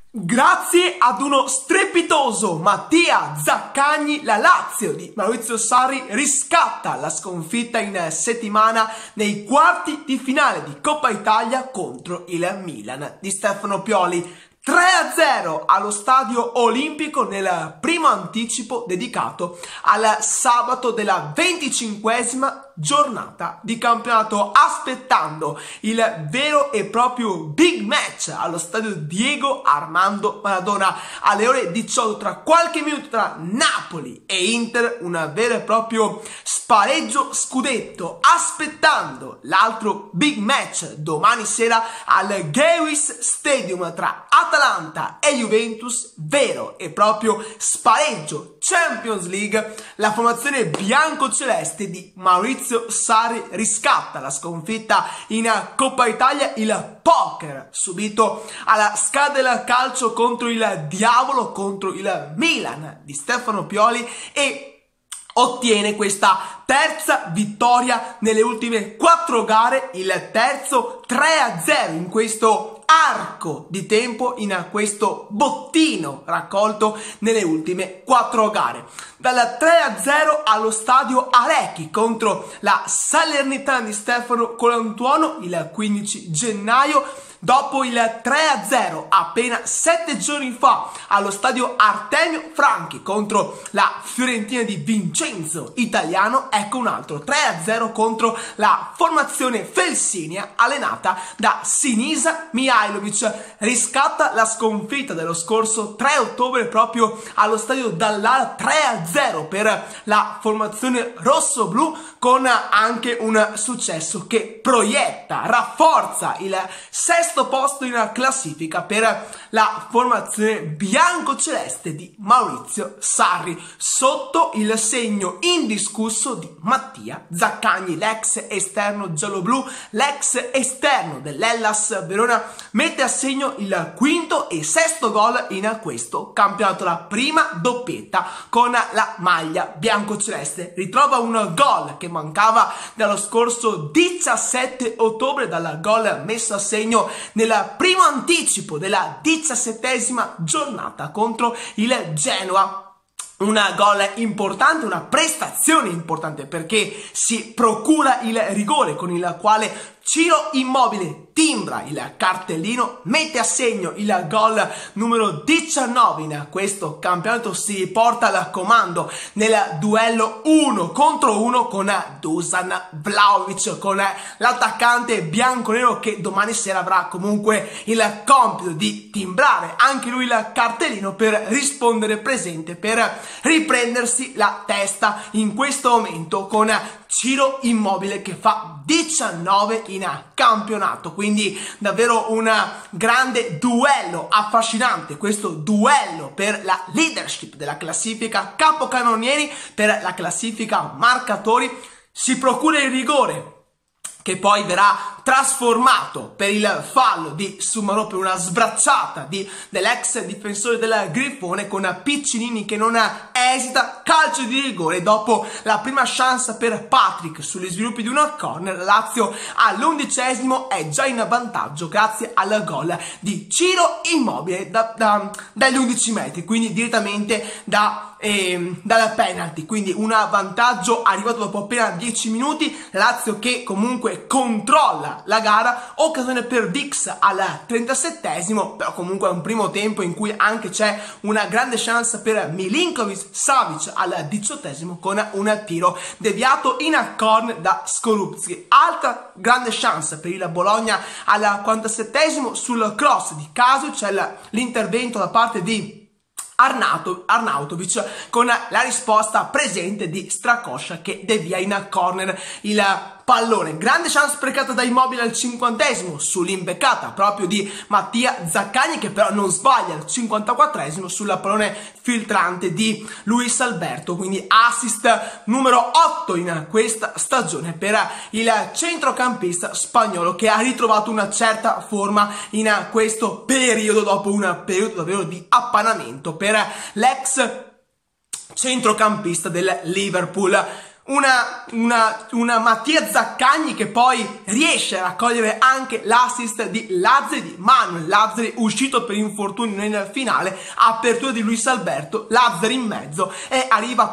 Grazie ad uno strepitoso Mattia Zaccagni, la Lazio di Maurizio Sarri riscatta la sconfitta in settimana nei quarti di finale di Coppa Italia contro il Milan di Stefano Pioli. 3-0 allo Stadio Olimpico nel primo anticipo dedicato al sabato della 25esima giornata di campionato, aspettando il vero e proprio big match allo stadio Diego Armando Maradona alle ore 18, tra qualche minuto, tra Napoli e Inter, un vero e proprio spareggio scudetto, aspettando l'altro big match domani sera al Gewiss Stadium tra Atalanta e Juventus, vero e proprio spareggio Champions League. La formazione biancoceleste di Maurizio Sarri riscatta la sconfitta in Coppa Italia, il poker subito alla Scala del Calcio contro il diavolo, contro il Milan di Stefano Pioli, e ottiene questa terza vittoria nelle ultime 4 gare, il terzo 3-0 in questo arco di tempo, in questo bottino raccolto nelle ultime 4 gare. Dal 3-0 allo stadio Arechi contro la Salernitana di Stefano Colantuono il 15 gennaio, dopo il 3-0 appena 7 giorni fa allo stadio Artemio Franchi contro la Fiorentina di Vincenzo Italiano, ecco un altro 3-0 contro la formazione felsinia allenata da Sinisa Mihajlovic. Riscatta la sconfitta dello scorso 3 ottobre proprio allo stadio Dallara, 3-0 per la formazione rossoblu, con anche un successo che proietta, rafforza il sesto posto in classifica per la formazione biancoceleste di Maurizio Sarri, sotto il segno indiscusso di Mattia Zaccagni, l'ex esterno gialloblu, l'ex esterno dell'Hellas Verona. Mette a segno il quinto e sesto gol in questo campionato, la prima doppietta con la maglia biancoceleste. Ritrova un gol che mancava dallo scorso 17 ottobre, dal gol messo a segno nel primo anticipo della 17esima giornata contro il Genoa. Un gol importante, una prestazione importante, perché si procura il rigore con il quale Ciro Immobile timbra il cartellino, mette a segno il gol numero 19 in questo campionato, si porta al comando nel duello 1 contro 1 con Dusan Vlahovic, con l'attaccante bianconero che domani sera avrà comunque il compito di timbrare anche lui il cartellino per rispondere presente, per riprendersi la testa in questo momento, con Ciro Immobile che fa 19 in campionato. Quindi davvero un grande duello, affascinante questo duello per la leadership della classifica capocannonieri, per la classifica marcatori. Si procura il rigore che poi verrà trasformato per il fallo di Sumarò, per una sbracciata dell'ex difensore del Grifone, con Piccinini che non esita, calcio di rigore dopo la prima chance per Patrick sugli sviluppi di una corner. Lazio all'11esimo è già in vantaggio grazie al gol di Ciro Immobile dagli 11 metri, quindi direttamente dal penalty, quindi un vantaggio arrivato dopo appena 10 minuti. Lazio che comunque controlla la gara, occasione per Dix al 37esimo, però comunque è un primo tempo in cui anche c'è una grande chance per Milinkovic Savic al 18esimo con un tiro deviato in corner da Skorupski. Altra grande chance per il Bologna al 47esimo sul cross di Casu, c'è l'intervento da parte di Arnautovic con la risposta presente di Strakosha che devia in corner il pallone. Grande chance sprecata da Immobile al 50esimo sull'imbeccata proprio di Mattia Zaccagni, che però non sbaglia al 54esimo sul pallone filtrante di Luis Alberto. Quindi assist numero 8 in questa stagione per il centrocampista spagnolo, che ha ritrovato una certa forma in questo periodo, dopo un periodo davvero di appannamento per l'ex centrocampista del Liverpool. una Mattia Zaccagni che poi riesce a raccogliere anche l'assist di Lazzari, di Manuel Lazzari, uscito per infortunio nel finale, apertura di Luis Alberto, Lazzari in mezzo e arriva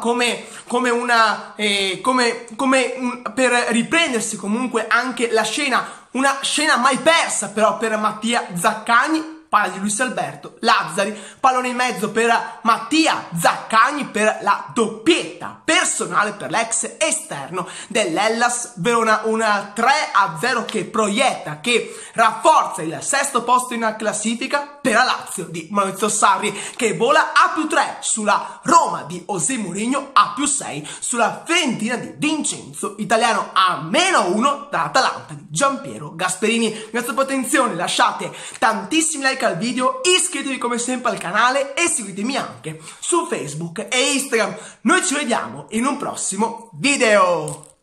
per riprendersi comunque anche la scena, una scena mai persa però per Mattia Zaccagni. Palla di Luis Alberto, Lazzari, pallone in mezzo per Mattia Zaccagni per la doppietta personale per l'ex esterno dell'Hellas Verona, una 3-0 che proietta, che rafforza il sesto posto in classifica per la Lazio di Maurizio Sarri, che vola a +3 sulla Roma di José Mourinho, a +6 sulla Fiorentina di Vincenzo Italiano, a -1 dall'Atalanta di Giampiero Gasperini. Grazie per l'attenzione, lasciate tantissimi like al video, iscrivetevi come sempre al canale e seguitemi anche su Facebook e Instagram. Noi ci vediamo in un prossimo video.